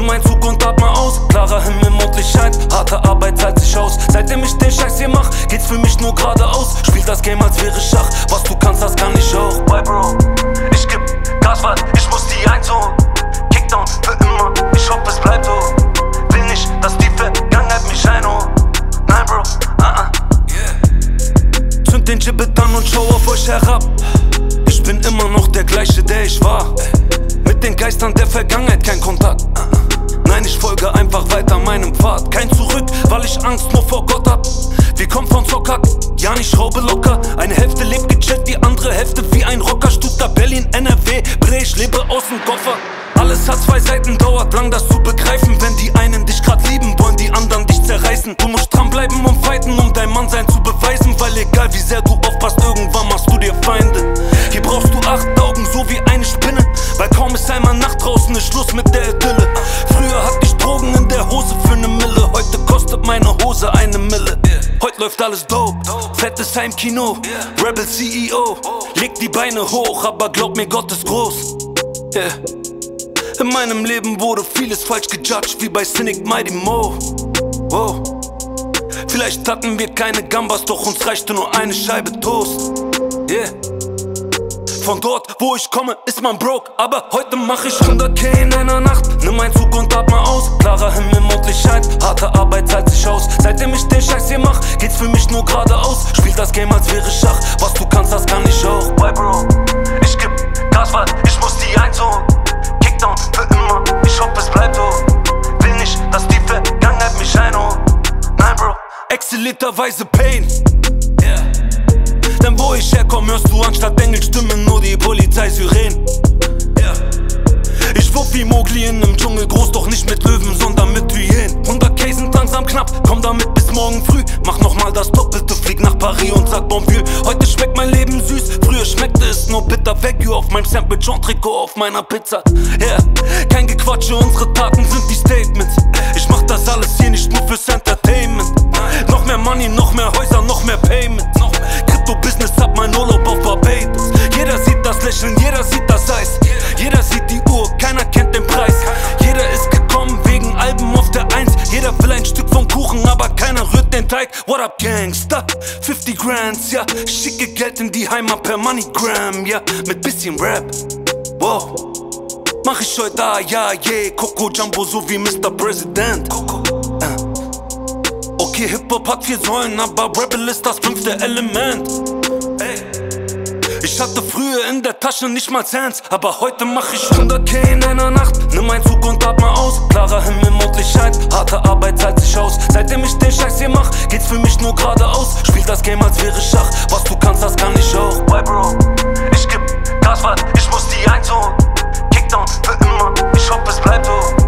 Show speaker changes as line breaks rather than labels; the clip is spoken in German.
Nimm einen Zug und atme aus. Klarer Himmel, Mondlichkeit, harte Arbeit zahlt sich aus. Seitdem ich den Scheiß hier mach, geht's für mich nur geradeaus. Spielt das Game, als wäre Schach. Was du kannst, das kann ich auch. Bye, Bro, ich geb Gas, weil ich muss die einholen. Kickdown für immer, ich hoffe es bleibt so. Will nicht, dass die Vergangenheit mich einholt. Nein, Bro, Zünd den Gibbet an und schau auf euch herab. Ich bin immer noch der gleiche, der ich war. Mit den Geistern der Vergangenheit kein Kontakt. Nein, ich folge einfach weiter meinem Pfad. Kein Zurück, weil ich Angst nur vor Gott hab. Wir kommen von Zockhack, ja, ich schraube locker. Eine Hälfte lebt gechillt, die andere Hälfte wie ein Rocker. Stuttgart, Berlin, NRW, Bre, ich lebe aus dem Koffer. Alles hat zwei Seiten, dauert lang das zu begreifen. Wenn die einen dich grad lieben, wollen die anderen dich zerreißen. Du musst dranbleiben und fighten, um dein Mannsein zu beweisen. Weil egal wie sehr du aufpasst, irgendwann machst du dir Feinde. Hier brauchst du 8 Augen, so wie eine Spinne. Weil kaum ist einmal Nacht draußen, ist Schluss mit der Idylle. Früher hatte ich Drogen in der Hose für 1 Mille. Heute kostet meine Hose 1 Mille. Heute läuft alles dope, fettes Heimkino. Rebel CEO, leg die Beine hoch, aber glaub mir, Gott ist groß. In meinem Leben wurde vieles falsch gejudged, wie bei Cynic Mighty Mo. Wow. Vielleicht hatten wir keine Gambas, doch uns reichte nur eine Scheibe Toast. Von dort, wo ich komme, ist man broke, aber heute mach ich 100k in einer Nacht. Nimm einen Zug und atme aus. Klarer Himmel, Mondlichkeit, harte Arbeit zahlt sich aus. Seitdem ich den Scheiß hier mach, geht's für mich nur geradeaus. Spielt das Game, als wäre Schach. Was du kannst, das kann ich auch. Bye, Bro, ich geb Gas, weil ich muss die einholen. Kickdown für immer, ich hoffe es bleibt so. Will nicht, dass die Vergangenheit mich einholt. Nein, Bro, exzellierterweise Pain. Denn wo ich herkomme, hörst du anstatt Engelstimmen nur die Polizeisyren. Ich wupp wie Mowgli in nem Dschungel, groß doch nicht mit Löwen, sondern mit Hyänen. 100k sind langsam knapp, komm damit bis morgen früh. Mach nochmal das Doppelte, flieg nach Paris und sag Bonjour. Heute schmeckt mein Leben süß, früher schmeckte es nur bitter. Wagyu auf meinem Sample, John Trikot auf meiner Pizza. Kein Gequatsche, unsere Taten sind die Statements. Ich mach das alles hier nicht nur fürs Entertainment. Noch mehr Money, noch mehr Häuser, noch mehr Payments. Crypto-Business, hab mein Urlaub auf Barbados. Jeder sieht das Lächeln, jeder sieht das Eis. Jeder sieht die Uhr, keiner kennt den Preis. Jeder ist gekommen wegen Alben auf der 1. Jeder will ein Stück vom Kuchen, aber keiner rührt den Teig. What up, Gangster? 50 Grands, ja. Schicke Geld in die Heimat per MoneyGram, ja. Mit bisschen Rap, wow. Mach ich heute da, ja, yeah. Coco Jumbo, so wie Mr. President. Okay, Hip-Hop hat 4 Säulen, aber Rebel ist das 5. Element. Ich hatte früher in der Tasche nicht mal Cents, aber heute mach ich 100k in einer Nacht. Nimm einen Zug und atme aus. Klarer Himmel, Mondlichkeit, harte Arbeit zahlt sich aus. Seitdem ich den Scheiß hier mach, geht's für mich nur geradeaus. Spielt das Game, als wäre Schach. Was du kannst, das kann ich auch. Bye, Bro, ich geb Gas, weil ich muss die einholen. Kickdown für immer, ich hoffe es bleibt so.